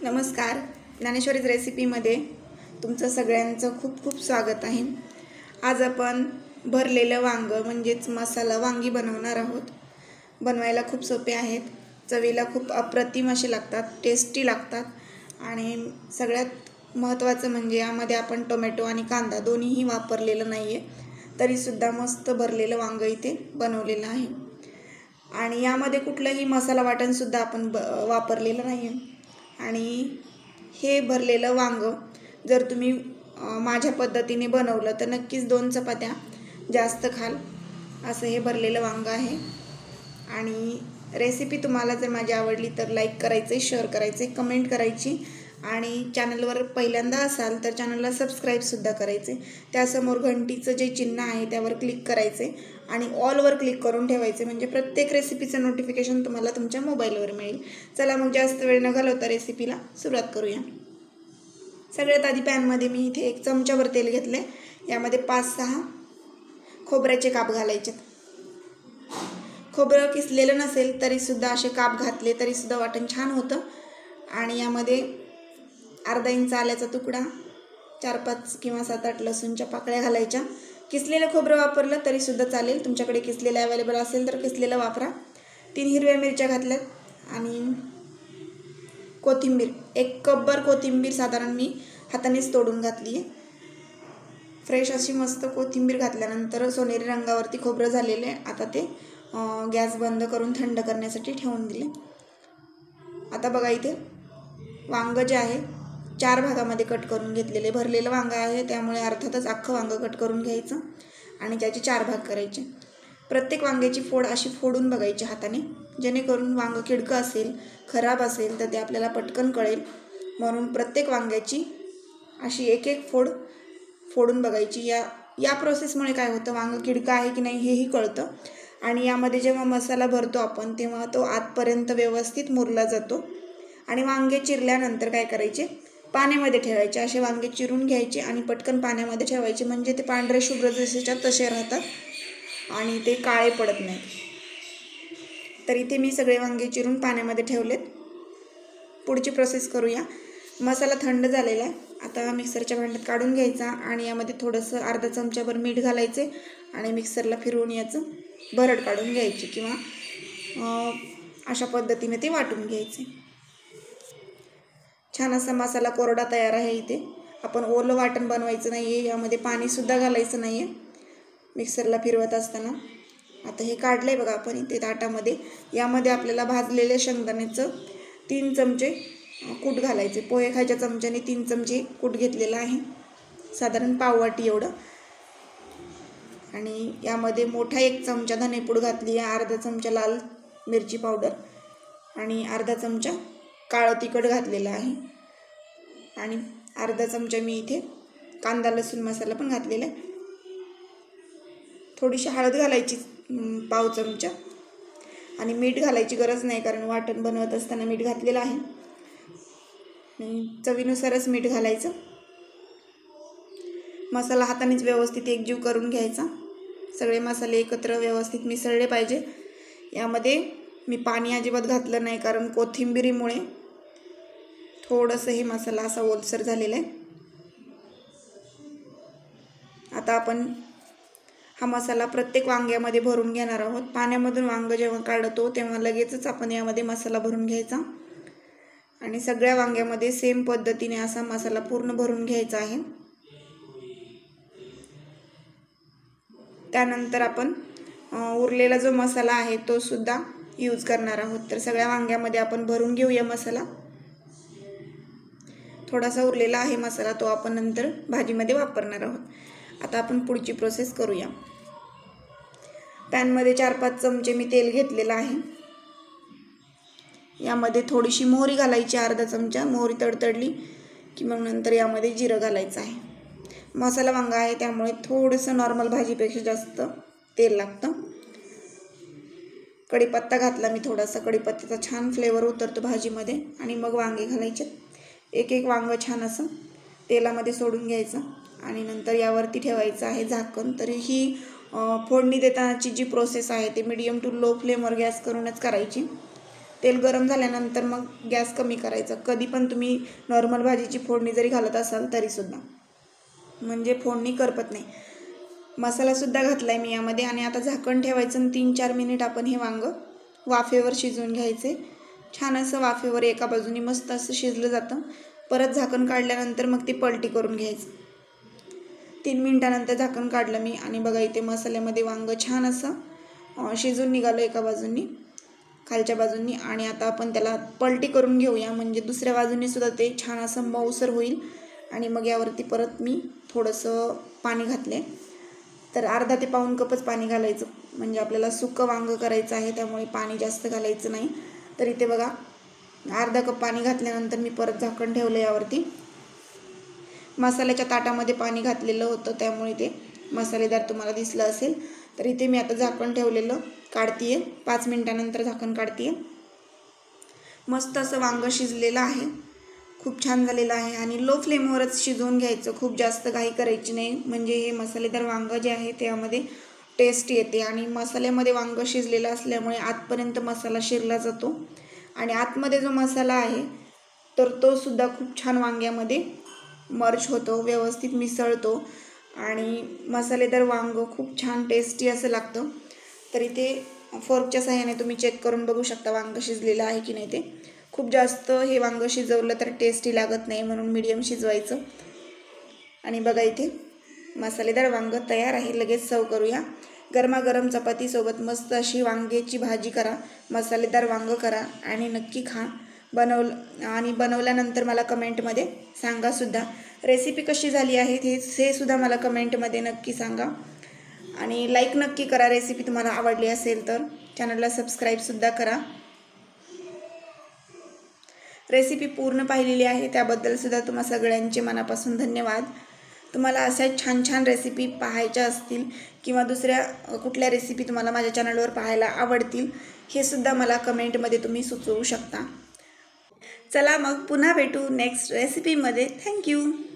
नमस्कार, ज्ञानेश्वरीज रेसिपीमध्ये तुमचं सगळ्यांचं खूप खूप स्वागत आहे। आज आपण भरलेलं वांग म्हणजेच मसाला वांगी बनवणार आहोत। बनवायला खूप सोपे आहेत, चवीला खूप अप्रतिम असे लागतात, टेस्टी लागतात आणि सगळ्यात महत्त्वाचं म्हणजे यामध्ये आपण टोमॅटो आणि कांदा दोन्हीही वापरलेलं नाही आहे, तरीसुद्धा मस्त भरलेलं वांग इथे बनवलेलं आहे आणि यामध्ये कुठलंही मसाला वाटणसुद्धा आपण वापरलेलं नाही आहे। आणि हे भरलेलं वांग जर तुम्ही माझ्या पद्धतीने बनवलं तर नक्कीच 2 चपात्या जास्त खाल असं हे भरलेलं वांग आहे। आणि रेसिपी तुम्हाला जर माझी आवडली तर लाईक करायचे, शेअर करायचे, कमेंट करायची आणि चॅनलवर पहिल्यांदा असाल तर चॅनलला सबस्क्राईबसुद्धा करायचे। त्यासमोर घंटीचं जे चिन्ह आहे त्यावर क्लिक करायचे आणि ऑलवर क्लिक करून ठेवायचे, म्हणजे प्रत्येक रेसिपीचं नोटिफिकेशन तुम्हाला तुमच्या मोबाईलवर मिळेल। चला मग जास्त वेळ न घालवता रेसिपीला सुरुवात करूया। सगळ्यात आधी पॅनमध्ये मी इथे 1 चमचाभर तेल घेतले, यामध्ये 5-6 खोबऱ्याचे काप घालायचे। खोबरं किसलेलं नसेल तरीसुद्धा असे काप घातले तरीसुद्धा वाटण छान होतं। आणि यामध्ये अर्धा इंच आल्याचा तुकडा, 4-5 किंवा 7-8 लसूणच्या पाकळ्या घालायच्या। किसलेलं खोबरं वापरलं तरीसुद्धा चालेल, तुमच्याकडे किसलेलं अवेलेबल असेल तर किसलेलं वापरा। 3 हिरव्या मिरच्या घातल्यात आणि कोथिंबीर, 1 कपभर कोथिंबीर साधारण मी हातानेच तोडून घातली आहे। फ्रेश अशी मस्त कोथिंबीर घातल्यानंतर सोनेरी रंगावरती खोबरं झालेलं आहे। आता ते गॅस बंद करून थंड करण्यासाठी ठेवून दिले। आता बघा इथे वांग जे आहे 4 भागामध्ये कट करून घेतलेले, भरलेलं वांग आहे त्यामुळे अर्थातच अख्खं वांग कट करून घ्यायचं आणि त्याचे 4 भाग करायचे। प्रत्येक वांग्याची फोड अशी फोडून बघायची हाताने, जेणेकरून वांग किडकं असेल, खराब असेल तर ते आपल्याला पटकन कळेल, म्हणून प्रत्येक वांग्याची अशी एक फोड फोडून बघायची। या प्रोसेसमुळे काय होतं, वांग किडकं आहे की नाही हेही कळतं आणि यामध्ये जेव्हा मसाला भरतो आपण तेव्हा तो आतपर्यंत व्यवस्थित मुरला जातो। आणि वांगे चिरल्यानंतर काय करायचे, पाण्यामध्ये ठेवायचे। असे वांगे चिरून घ्यायचे आणि पटकन पाण्यामध्ये ठेवायचे, म्हणजे ते पांढरे शुभ्र जसेच्या तसे राहतात आणि ते काळे पडत नाहीत। तर इथे मी सगळे वांगे चिरून पाण्यामध्ये ठेवलेत। पुढची प्रोसेस करूया। मसाला थंड झालेला आहे, आता मिक्सरच्या भांड्यात काढून घ्यायचा आणि यामध्ये थोडंसं अर्धा चमचाभर मीठ घालायचे आणि मिक्सरला फिरवून याचं भरड काढून घ्यायची किंवा अशा पद्धतीने ते वाटून घ्यायचे। छान असा मसाला कोरडा तयार आहे। इथे आपण ओलं वाटण बनवायचं नाही आहे, यामध्ये पाणीसुद्धा घालायचं नाही आहे मिक्सरला फिरवत असताना। आता हे काढलं आहे बघा आपण इथे ताटामध्ये, यामध्ये आपल्याला भाजलेल्या शेंगदाण्याचं 3 चमचे कूट घालायचे। पोहे खायच्या चमच्याने 3 चमचे कूट घेतलेलं आहे, साधारण पाववाटी एवढं। आणि यामध्ये मोठा 1 चमचा धनेपूड घातली आहे, अर्धा चमचा लाल मिरची पावडर आणि अर्धा चमचा काळं तिखट घातलेलं आहे आणि अर्धा चमचा मी इथे कांदा लसूण मसाला पण घातलेला आहे। थोडीशी हळद घालायची, पाव चमचा, आणि मीठ घालायची गरज नाही कारण वाटण बनवत असताना मीठ घातलेलं आहे। चवीनुसारच मीठ घालायचं। मसाला हातानेच व्यवस्थित एकजीव करून घ्यायचा, सगळे मसाले एकत्र व्यवस्थित मिसळले पाहिजे। यामध्ये मी पाणी अजिबात घातलं नाही कारण कोथिंबीरीमुळे थोडंसं हे मसाला असा ओलसर झालेला आहे। आता आपण हा मसाला प्रत्येक वांग्यामध्ये भरून घेणार आहोत। पाण्यामधून वांग जेव्हा काढतो तेव्हा लगेचच आपण यामध्ये मसाला भरून घ्यायचा आणि सगळ्या वांग्यामध्ये सेम पद्धतीने असा मसाला पूर्ण भरून घ्यायचा आहे। त्यानंतर आपण उरलेला जो मसाला आहे तो सुद्धा यूज करणार आहोत। तर सगळ्या वांग्यामध्ये आपण भरून घेऊया मसाला। थोडासा उरलेला आहे मसाला, तो आपण नंतर भाजीमध्ये वापरणार आहोत। आता आपण पुढची प्रोसेस करूया। पॅनमध्ये 4-5 चमचे मी तेल घेतलेलं आहे, यामध्ये थोडीशी मोहरी घालायची, अर्धा चमचा मोहरी तडतडली की मग नंतर यामध्ये जिरं घालायचं आहे। मसाला वांगा आहे त्यामुळे थोडंसं नॉर्मल भाजीपेक्षा जास्त तेल लागतं। कढीपत्ता घातला मी थोडासा, कढीपत्त्याचा छान फ्लेवर उतरतो भाजीमध्ये आणि मग वांगे घालायचे। एक वांग छान असं तेलामध्ये सोडून घ्यायचं आणि नंतर यावरती ठेवायचं आहे झाकण। तर ही फोडणी देतानाची जी प्रोसेस आहे ती मीडियम टू लो फ्लेमवर गॅस करूनच करायची। तेल गरम झाल्यानंतर मग गॅस कमी करायचा. कधी पण तुम्ही नॉर्मल भाजीची फोडणी जरी घालत असाल तरीसुद्धा, म्हणजे फोडणी करपत नाही. मसालासुद्धा घातला आहे मी यामध्ये आणि आता झाकण ठेवायचं आणि 3-4 मिनिट आपण हे वांगं वाफेवर शिजवून घ्यायचे. छान असं वाफेवर एका बाजूनी मस्त असं शिजलं जातं. परत झाकण काढल्यानंतर मग ती पलटी करून घ्यायचं. 3 मिनिटानंतर झाकण काढलं मी आणि बघा इथे मसाल्यामध्ये वांगं छान असं शिजून निघालं एका बाजूनी, खालच्या बाजूंनी. आणि आता आपण त्याला पलटी करून घेऊया, म्हणजे दुसऱ्या बाजूनी सुद्धा ते छान असं मऊसर होईल. आणि मग यावरती परत मी थोडंसं पाणी घातले, तर अर्धा ते पाऊण कपच पाणी घालायचं, म्हणजे आपल्याला सुकं वांगं करायचं आहे, त्यामुळे पाणी जास्त घालायचं नाही. तर इथे बघा अर्धा कप पाणी घातल्यानंतर मी परत झाकण ठेवलं यावरती. मसाल्याच्या ताटामध्ये पाणी घातलेलं होतं, त्यामुळे ते मसालेदार तुम्हाला दिसलं असेल. तर इथे मी आता झाकण ठेवलेलं काढतीये, 5 मिनिटानंतर झाकण काढतीये. मस्त असं वांगं शिजलेलं आहे, खूप छान झालेलं आहे. आणि लो फ्लेमवरच शिजवून घ्यायचं, खूप जास्त घाई करायची नाही, म्हणजे हे मसालेदार वांगं जे आहे त्यामध्ये टेस्ट येते. आणि मसाल्यामध्ये वांगं शिजलेलं असल्यामुळे आतपर्यंत मसाला शिरला जातो आणि आतमध्ये जो मसाला आहे तर तो सुद्धा खूप छान वांग्यामध्ये मर्ज होतो, व्यवस्थित मिसळतो आणि मसालेदार वांगं खूप छान टेस्टी असं लागतं. तर इथे फोर्कच्या साहाय्याने तुम्ही चेक करून बघू शकता वांगं शिजलेलं आहे की नाही ते. खूप जास्त हे वांगं शिजवलं तर टेस्टी लागत नाही, म्हणून मीडियम शिजवायचं. आणि बघा इथे मसालेदार वांगं तयार आहे. लगेच सर्व करूया. गरमागरम चपातीसोबत मस्त अशी वांग्याची भाजी करा, मसालेदार वांगं करा आणि नक्की खा. बनवल्यानंतर मला कमेंटमध्ये सांगासुद्धा. रेसिपी कशी झाली आहे हे सुद्धा मला कमेंटमध्ये नक्की सांगा. आणि लाईक नक्की करा रेसिपी तुम्हाला आवडली असेल तर. चॅनलला सबस्क्राईबसुद्धा करा. रेसिपी पूर्ण पाहिलेली आहे त्याबद्दलसुद्धा तुम्हा सगळ्यांचे मनापासून धन्यवाद. तुम्हाला अशा छान छान रेसिपी पाहायच्या असतील किंवा दुसऱ्या कुठल्या रेसिपी तुम्हाला माझ्या चॅनलवर पाहायला आवडतील, हे सुद्धा मला कमेंटमध्ये तुम्ही सुचवू शकता. चला मग पुन्हा भेटू नेक्स्ट रेसिपीमध्ये. थँक्यू.